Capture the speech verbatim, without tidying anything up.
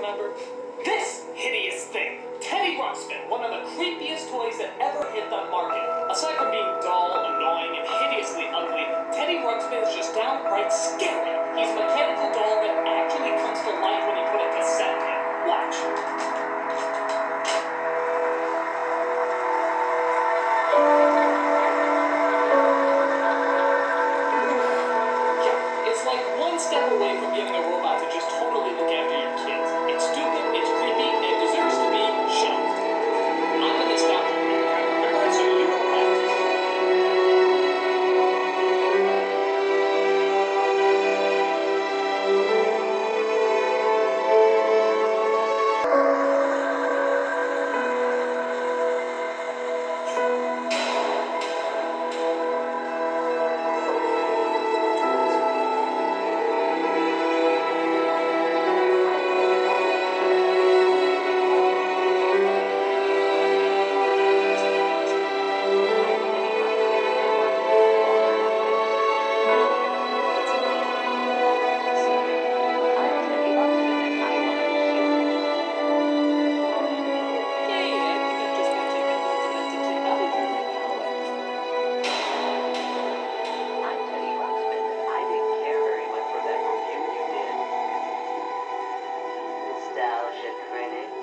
remember? This hideous thing! Teddy Ruxpin, one of the creepiest toys that ever hit the market. Aside from being dull, annoying, and hideously ugly, Teddy Ruxpin is just downright scary. He's a mechanical doll that actually comes to life when you put a cassette in. Watch. Yeah, it's like one step away from getting a robot to just totally look after your kids. It's stupid, it's creepy, and it deserves to be shelved. I'm gonna stop here, so you don't have to. Nostalgia critic.